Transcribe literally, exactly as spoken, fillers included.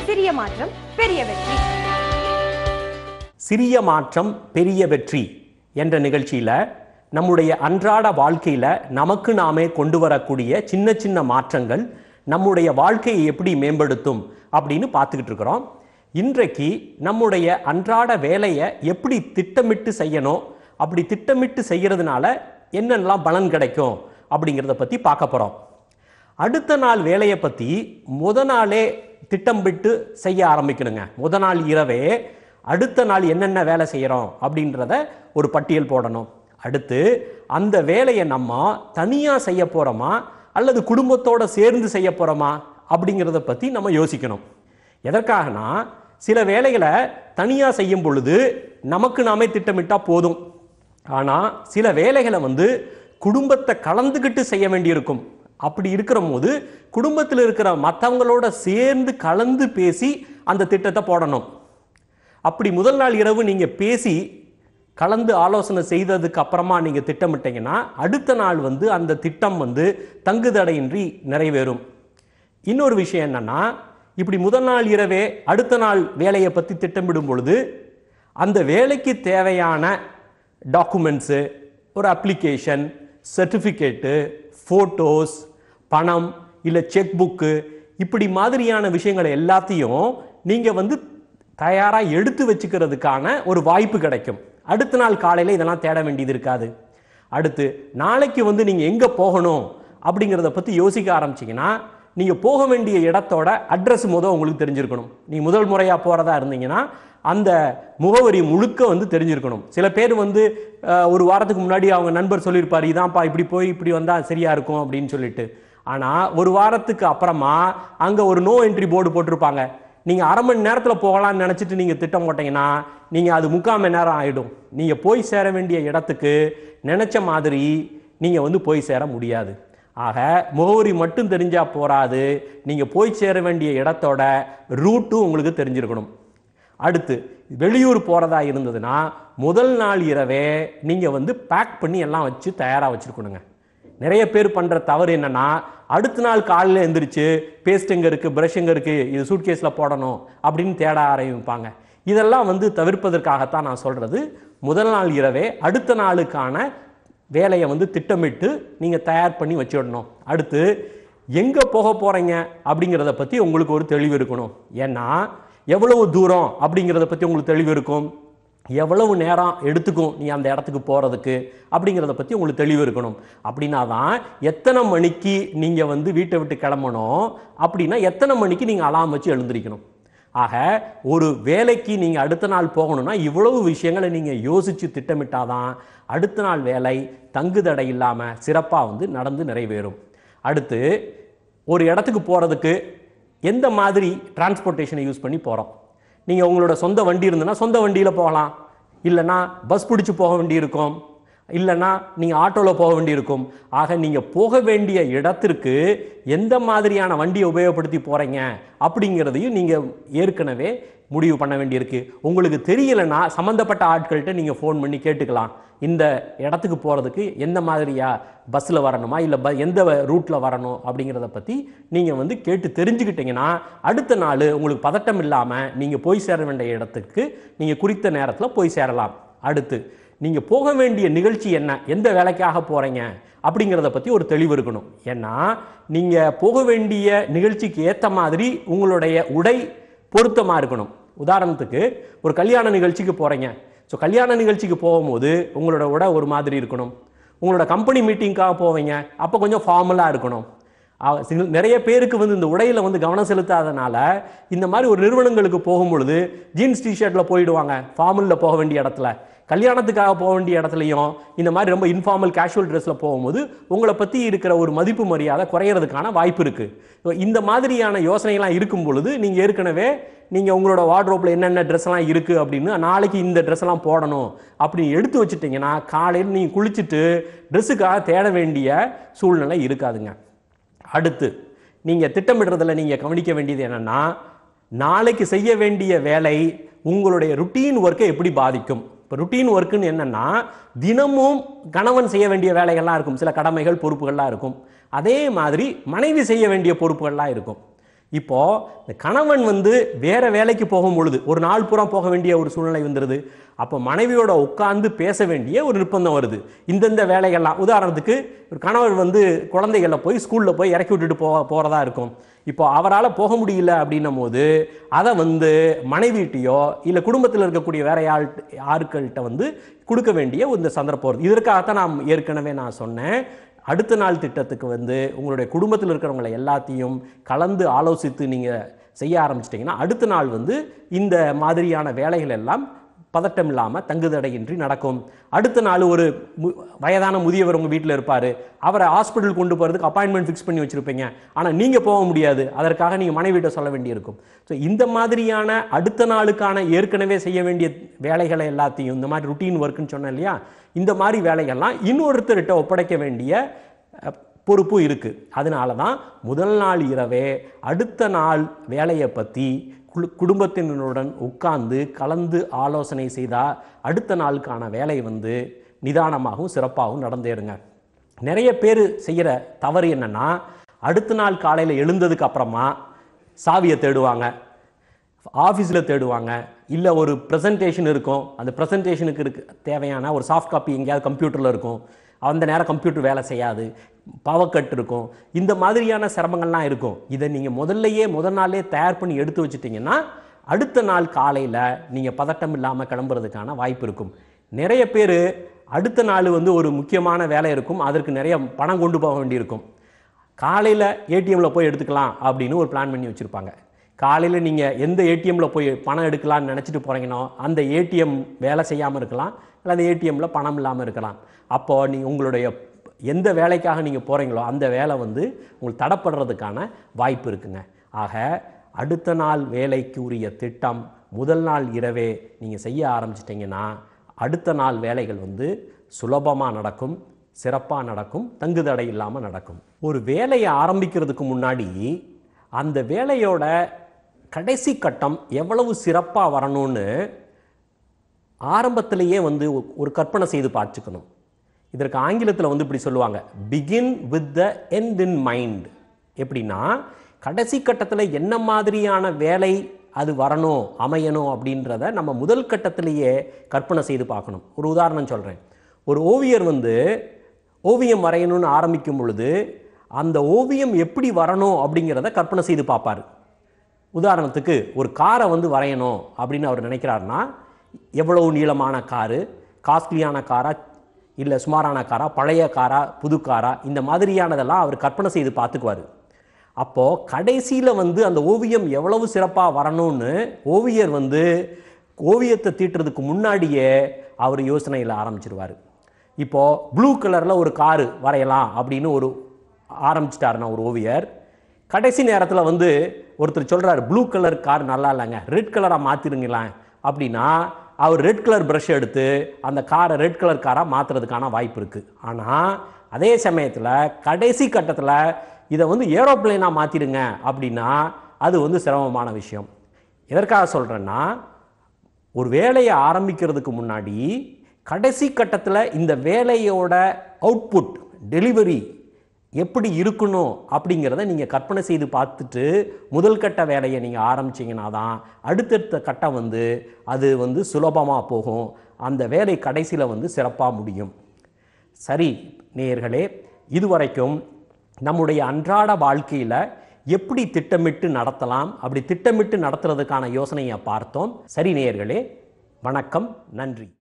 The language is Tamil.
சிறிய மாற்றம் பெரிய வெற்றி. சிறிய மாற்றம் பெரிய வெற்றி என்ற நிகழ்ச்சியில் நம்முடைய அன்றாட வாழ்க்கையில் நமக்கு நாமே கொண்டு வரக்கூடிய சின்ன சின்ன மாற்றங்கள் நம்முடைய வாழ்க்கையை எப்படி மேம்படுத்தும் அப்படின்னு பார்த்துக்கிட்டு இருக்கிறோம். இன்றைக்கு நம்முடைய அன்றாட வேலையை எப்படி திட்டமிட்டு செய்யணும், அப்படி திட்டமிட்டு செய்கிறதுனால என்னென்னலாம் பலன் கிடைக்கும் அப்படிங்கிறத பற்றி பார்க்க போகிறோம். அடுத்த நாள் வேலையை பற்றி முத நாளே திட்டமிட்டு செய்ய ஆரம்பிக்கணுங்க. முத நாள் இரவே அடுத்த நாள் என்னென்ன வேலை செய்கிறோம் அப்படின்றத ஒரு பட்டியல் போடணும். அடுத்து அந்த வேலையை நம்ம தனியாக செய்ய போகிறோமா அல்லது குடும்பத்தோடு சேர்ந்து செய்ய போகிறோமா அப்படிங்கிறத பற்றி நம்ம யோசிக்கணும். எதற்காகனா, சில வேலைகளை தனியாக செய்யும் பொழுது நமக்கு நாமே திட்டமிட்டால் போதும். ஆனால் சில வேலைகளை வந்து குடும்பத்தை கலந்துக்கிட்டு செய்ய வேண்டியிருக்கும். அப்படி இருக்கிற போது குடும்பத்தில் இருக்கிற மற்றவங்களோட சேர்ந்து கலந்து பேசி அந்த திட்டத்தை போடணும். அப்படி முதல் நாள் இரவு நீங்கள் பேசி கலந்து ஆலோசனை செய்ததுக்கு அப்புறமா நீங்கள் திட்டமிட்டீங்கன்னா அடுத்த நாள் வந்து அந்த திட்டம் வந்து தங்குதடையின்றி நிறைவேறும். இன்னொரு விஷயம் என்னன்னா, இப்படி முதல் நாள் இரவே அடுத்த நாள் வேலையை பற்றி திட்டமிடும் பொழுது அந்த வேலைக்கு தேவையான டாக்குமெண்ட்ஸு, ஒரு அப்ளிகேஷன், சர்டிஃபிகேட்டு, ஃபோட்டோஸ், பணம் இல்லை செக் புக்கு, இப்படி மாதிரியான விஷயங்களை எல்லாத்தையும் நீங்கள் வந்து தயாராக எடுத்து வச்சுக்கிறதுக்கான ஒரு வாய்ப்பு கிடைக்கும். அடுத்த நாள் காலையில் இதெல்லாம் தேட வேண்டியது இருக்காது. அடுத்து நாளைக்கு வந்து நீங்கள் எங்கே போகணும் அப்படிங்கிறத பற்றி யோசிக்க ஆரம்பிச்சிங்கன்னா நீங்கள் போக வேண்டிய இடத்தோட அட்ரஸ் முதல் உங்களுக்கு தெரிஞ்சிருக்கணும். நீங்கள் முதல் முறையாக போகிறதா இருந்தீங்கன்னா அந்த முகவரி முழுக்க வந்து தெரிஞ்சிருக்கணும். சில பேர் வந்து ஒரு வாரத்துக்கு முன்னாடி அவங்க நண்பர் சொல்லியிருப்பார், இதான்ப்பா இப்படி போய் இப்படி வந்தால் சரியாக இருக்கும் அப்படின்னு சொல்லிட்டு. ஆனால் ஒரு வாரத்துக்கு அப்புறமா அங்கே ஒரு நோ என்ட்ரி போர்டு போட்டிருப்பாங்க. நீங்கள் அரை மணி நேரத்தில் போகலான்னு நினச்சிட்டு நீங்கள் திட்டம் போட்டிங்கன்னா நீங்கள் அது முக்கால் மணி நேரம் ஆகிடும். நீங்கள் போய் சேர வேண்டிய இடத்துக்கு நினச்ச மாதிரி நீங்கள் வந்து போய் சேர முடியாது. ஆக முகவரி மட்டும் தெரிஞ்சால் போராது, நீங்கள் போய் சேர வேண்டிய இடத்தோட ரூட்டும் உங்களுக்கு தெரிஞ்சிருக்கணும். அடுத்து வெளியூர் போகிறதா இருந்ததுன்னா முதல் நாள் இரவே நீங்கள் வந்து பேக் பண்ணி எல்லாம் வச்சு தயாராக வச்சுருக்கணுங்க. நிறைய பேர் பண்ணுற தவறு என்னென்னா, அடுத்த நாள் காலையில் எழுந்திரிச்சு பேஸ்ட் எங்கே இருக்குது, ப்ரஷ் எங்கே இருக்குது, இது சூட்கேஸில் போடணும் அப்படின்னு தேட ஆரம்பிப்பாங்க. இதெல்லாம் வந்து தவிர்ப்பதற்காகத்தான் நான் சொல்கிறது, முதல் நாள் இரவே அடுத்த நாளுக்கான வேலையை வந்து திட்டமிட்டு நீங்கள் தயார் பண்ணி வச்சுடணும். அடுத்து எங்கே போக போகிறீங்க அப்படிங்கிறத பற்றி உங்களுக்கு ஒரு தெளிவு இருக்கணும். ஏன்னா எவ்வளவு தூரம் அப்படிங்கிறத பற்றி உங்களுக்கு தெளிவு இருக்கும், எவ்வளவு நேரம் எடுத்துக்கும் நீ அந்த இடத்துக்கு போகிறதுக்கு அப்படிங்கிறத பற்றி உங்களுக்கு தெளிவு இருக்கணும். அப்படின்னா தான் எத்தனை மணிக்கு நீங்கள் வந்து வீட்டை விட்டு கிளம்பணும் அப்படின்னா எத்தனை மணிக்கு நீங்கள் அலாம் வச்சு எழுந்திரிக்கணும். ஆக ஒரு வேலைக்கு நீங்கள் அடுத்த நாள் போகணும்னா இவ்வளவு விஷயங்களை நீங்கள் யோசித்து திட்டமிட்டாதான் அடுத்த நாள் வேலை தங்குதடை இல்லாமல் சிறப்பாக வந்து நடந்து நிறைவேறும். அடுத்து ஒரு இடத்துக்கு போகிறதுக்கு எந்த மாதிரி டிரான்ஸ்போர்ட்டேஷனை யூஸ் பண்ணி போகிறோம். நீங்கள் உங்களோட சொந்த வண்டி இருந்ததுன்னா சொந்த வண்டியில் போகலாம், இல்லைன்னா பஸ் பிடிச்சி போக வேண்டியிருக்கும், இல்லைன்னா நீங்கள் ஆட்டோவில் போக வேண்டியிருக்கும். ஆக நீங்கள் போக வேண்டிய இடத்திற்கு எந்த மாதிரியான வண்டியை உபயோகப்படுத்தி போகிறீங்க அப்படிங்கிறதையும் நீங்கள் ஏற்கனவே முடிவு பண்ண வேண்டியிருக்கு. உங்களுக்கு தெரியலைன்னா சம்மந்தப்பட்ட ஆட்கள்கிட்ட நீங்கள் ஃபோன் பண்ணி கேட்டுக்கலாம், இந்த இடத்துக்கு போகிறதுக்கு எந்த மாதிரியா பஸ்ஸில் வரணுமா இல்லை ப எந்த ரூட்டில் வரணும் அப்படிங்கிறத பற்றி நீங்கள் வந்து கேட்டு தெரிஞ்சுக்கிட்டிங்கன்னா அடுத்த நாள் உங்களுக்கு பதட்டம் இல்லாமல் நீங்கள் போய் சேர வேண்டிய இடத்துக்கு நீங்கள் குறித்த நேரத்தில் போய் சேரலாம். அடுத்து நீங்கள் போக வேண்டிய நிகழ்ச்சி என்ன, எந்த வேலைக்காக போகிறீங்க அப்படிங்கிறத பற்றி ஒரு தெளிவு இருக்கணும். ஏன்னா நீங்கள் போக வேண்டிய நிகழ்ச்சிக்கு ஏற்ற மாதிரி உங்களுடைய உடை பொருத்தமாக இருக்கணும். உதாரணத்துக்கு ஒரு கல்யாண நிகழ்ச்சிக்கு போகிறீங்க. ஸோ கல்யாண நிகழ்ச்சிக்கு போகும்போது உங்களோட உடை ஒரு மாதிரி இருக்கணும். உங்களோட கம்பெனி மீட்டிங்காக போவீங்க, அப்போ கொஞ்சம் ஃபார்மலாக இருக்கணும். நிறைய பேருக்கு வந்து இந்த உடையில் வந்து கவனம் செலுத்தாதனால இந்த மாதிரி ஒரு நிறுவனங்களுக்கு போகும்பொழுது ஜீன்ஸ் டிஷர்ட்டில் போயிடுவாங்க ஃபார்மலில் போக வேண்டிய இடத்துல. கல்யாணத்துக்காக போக வேண்டிய இடத்துலையும் இந்த மாதிரி ரொம்ப இன்ஃபார்மல் கேஷுவல் ட்ரெஸ்ஸில் போகும்போது உங்களை பற்றி இருக்கிற ஒரு மதிப்பு மரியாதை குறையிறதுக்கான வாய்ப்பு இருக்குது. ஸோ இந்த மாதிரியான யோசனைகள்லாம் இருக்கும் பொழுது நீங்கள் ஏற்கனவே நீங்கள் உங்களோட வார்ட்ரோப்பில் என்னென்ன ட்ரெஸ்லாம் இருக்குது அப்படின்னு நாளைக்கு இந்த ட்ரெஸ்லாம் போடணும் அப்படின்னு எடுத்து வச்சுட்டிங்கன்னா காலையில் நீங்கள் குளிச்சுட்டு ட்ரெஸ்ஸுக்காக தேட வேண்டிய சூழ்நிலை இருக்காதுங்க. அடுத்து நீங்கள் திட்டமிடுறதில் நீங்கள் கவனிக்க வேண்டியது என்னென்னா, நாளைக்கு செய்ய வேண்டிய வேலை உங்களுடைய ருட்டீன் ஒர்க்கை எப்படி பாதிக்கும். இப்போ ருட்டீன் ஒர்க்குன்னு என்னென்னா, தினமும் கணவன் செய்ய வேண்டிய வேலைகள்லாம் இருக்கும், சில கடமைகள் பொறுப்புகள்லாம் இருக்கும். அதே மாதிரி மனைவி செய்ய வேண்டிய பொறுப்புகள்லாம் இருக்கும். இப்போது இந்த கணவன் வந்து வேறு வேலைக்கு போகும் பொழுது ஒரு நாள் பூரா போக வேண்டிய ஒரு சூழ்நிலை வந்துடுது. அப்போ மனைவியோட உட்கார்ந்து பேச வேண்டிய ஒரு நிர்பந்தம் வருது. இந்தந்த வேலைகள்லாம் உதாரணத்துக்கு ஒரு கணவர் வந்து குழந்தைகளில் போய் ஸ்கூலில் போய் இறக்கி விட்டுட்டு போ போகிறதா இருக்கும். இப்போ அவரால் போக முடியல அப்படின்னும் போது அதை வந்து மனைவிட்டையோ இல்லை குடும்பத்தில் இருக்கக்கூடிய வேற யார் யாருக்கள்கிட்ட வந்து கொடுக்க வேண்டிய இந்த சந்தர்ப்பம் வருது. இதற்காகத்தான் நான் ஏற்கனவே நான் சொன்னேன், அடுத்த நாள் திட்டத்துக்கு வந்து உங்களுடைய குடும்பத்தில் இருக்கிறவங்களை எல்லாத்தையும் கலந்து ஆலோசித்து நீங்கள் செய்ய ஆரம்பிச்சிட்டிங்கன்னா அடுத்த நாள் வந்து இந்த மாதிரியான வேலைகள் எல்லாம் பதட்டம் இல்லாமல் தங்குதடையின்றி நடக்கும். அடுத்த நாள் ஒரு வயதான முதியவர் உங்கள் வீட்டில் இருப்பார், அவரை ஹாஸ்பிட்டல் கொண்டு போகிறதுக்கு அப்பாயின்மெண்ட் ஃபிக்ஸ் பண்ணி வச்சுருப்பீங்க. ஆனால் நீங்கள் போக முடியாது, அதற்காக நீங்கள் மனைவிட்ட சொல்ல வேண்டியிருக்கும். ஸோ இந்த மாதிரியான அடுத்த நாளுக்கான ஏற்கனவே செய்ய வேண்டிய வேலைகளை எல்லாத்தையும் இந்த மாதிரி ருட்டீன் ஒர்க்குன்னு சொன்னேன் இல்லையா, இந்த மாதிரி வேலைகள்லாம் இன்னொருத்தர்கிட்ட ஒப்படைக்க வேண்டிய பொறுப்பு இருக்குது. அதனால தான் முதல் நாள் இரவே அடுத்த நாள் வேலையை பற்றி குடும்பத்தினருடன் உட்கார்ந்து கலந்து ஆலோசனை செய்தால் அடுத்த நாளுக்கான வேலை வந்து நிதானமாகவும் சிறப்பாகவும் நடந்தேருங்க. நிறைய பேர் செய்கிற தவறு என்னென்னா, அடுத்த நாள் காலையில் எழுந்ததுக்கு அப்புறமா சாவியை தேடுவாங்க, ஆஃபீஸில் தேடுவாங்க, இல்லை ஒரு ப்ரெசன்டேஷன் இருக்கும், அந்த ப்ரெசன்டேஷனுக்கு இருக்கு தேவையான ஒரு சாஃப்ட் காப்பி எங்கேயாவது கம்ப்யூட்டரில் இருக்கும், அந்த நேரம் கம்ப்யூட்டர் வேலை செய்யாது, பவர் கட் இருக்கும், இந்த மாதிரியான சிரமங்கள்லாம் இருக்கும். இதை நீங்கள் முதல்லையே முதல் நாளே தயார் பண்ணி எடுத்து வச்சுட்டிங்கன்னா அடுத்த நாள் காலையில் நீங்கள் பதட்டம் இல்லாமல் கிளம்புறதுக்கான வாய்ப்பு இருக்கும். நிறைய பேர் அடுத்த நாள் வந்து ஒரு முக்கியமான வேலை இருக்கும், அதற்கு நிறைய பணம் கொண்டு போக வேண்டியிருக்கும். காலையில் ஏடிஎம்மில் போய் எடுத்துக்கலாம் அப்படின்னு ஒரு பிளான் பண்ணி வச்சுருப்பாங்க. காலையில் நீங்கள் எந்த ஏடிஎம்மில் போய் பணம் எடுக்கலான்னு நினச்சிட்டு போகிறீங்கன்னா அந்த ஏடிஎம் வேலை செய்யாமல் இருக்கலாம், இல்லை அந்த ஏடிஎம்மில் பணம் இல்லாமல் இருக்கலாம். அப்போது நீங்கள் உங்களுடைய எந்த வேலைக்காக நீங்கள் போகிறீங்களோ அந்த வேலை வந்து உங்களுக்கு தடப்படுறதுக்கான வாய்ப்பு இருக்குங்க. ஆக அடுத்த நாள் வேலைக்கு உரிய திட்டம் முதல் நாள் இரவே நீங்கள் செய்ய ஆரம்பிச்சிட்டிங்கன்னா அடுத்த நாள் வேலைகள் வந்து சுலபமாக நடக்கும், சிறப்பாக நடக்கும், தங்குதடை இல்லாமல் நடக்கும். ஒரு வேலையை ஆரம்பிக்கிறதுக்கு முன்னாடி அந்த வேலையோட கடைசி கட்டம் எவ்வளவு சிறப்பாக வரணும்னு ஆரம்பத்திலேயே வந்து ஒரு கற்பனை செய்து பார்த்துக்கணும். இதற்கு ஆங்கிலத்தில் வந்து இப்படி சொல்லுவாங்க, begin with the end in mind. எப்படின்னா கடைசி கட்டத்தில் என்ன மாதிரியான வேலை அது வரணும் அமையணும் அப்படின்றத நம்ம முதல் கட்டத்திலேயே கற்பனை செய்து பார்க்கணும். ஒரு உதாரணம் சொல்கிறேன். ஒரு ஓவியர் வந்து ஓவியம் வரையணும்னு ஆரம்பிக்கும் பொழுது அந்த ஓவியம் எப்படி வரணும் அப்படிங்கிறத கற்பனை செய்து பார்ப்பார். உதாரணத்துக்கு ஒரு காரை வந்து வரையணும் அப்படின்னு அவர் நினைக்கிறாருன்னா எவ்வளவு நீளமான காரு, காஸ்ட்லியான காரா இல்லை சுமாரான காரா, பழைய காரா, புது காரா, இந்த மாதிரியானதெல்லாம் அவர் கற்பனை செய்து பார்த்துக்குவார். அப்போது கடைசியில் வந்து அந்த ஓவியம் எவ்வளவு சிறப்பாக வரணும்னு ஓவியர் வந்து ஓவியத்தை தீட்டுறதுக்கு முன்னாடியே அவர் யோசனையில் ஆரம்பிச்சிருவார். இப்போது ப்ளூ கலரில் ஒரு காரு வரையலாம் அப்படின்னு ஒரு ஆரம்பிச்சிட்டாருன்னா ஒரு ஓவியர், கடைசி நேரத்தில் வந்து ஒருத்தர் சொல்கிறார் ப்ளூ கலர் கார் நல்லா இல்லைங்க, ரெட் கலராக மாற்றிடுங்களேன் அப்படின்னா அவர் ரெட் கலர் ப்ரஷ் எடுத்து அந்த காரை ரெட் கலர் காராக மாற்றுறதுக்கான வாய்ப்பு இருக்குது. ஆனால் அதே சமயத்தில் கடைசி கட்டத்தில் இதை வந்து ஏரோப்ளைனாக மாற்றிடுங்க அப்படின்னா அது வந்து சிரமமான விஷயம். எதற்காக சொல்கிறேன்னா, ஒரு வேலையை ஆரம்பிக்கிறதுக்கு முன்னாடி கடைசி கட்டத்தில் இந்த வேலையோட அவுட்புட் டெலிவரி எப்படி இருக்கணும் அப்படிங்கிறத நீங்கள் கற்பனை செய்து பார்த்துட்டு முதல் கட்ட வேலையை நீங்கள் ஆரம்பிச்சிங்கன்னா தான் அடுத்தடுத்த கட்டம் வந்து அது வந்து சுலபமாக போகும், அந்த வேலை கடைசியில் வந்து சிறப்பாக முடியும். சரி நேயர்களே, இதுவரைக்கும் நம்முடைய அன்றாட வாழ்க்கையில் எப்படி திட்டமிட்டு நடத்தலாம், அப்படி திட்டமிட்டு நடத்துறதுக்கான யோசனையை பார்த்தோம். சரி நேயர்களே, வணக்கம், நன்றி.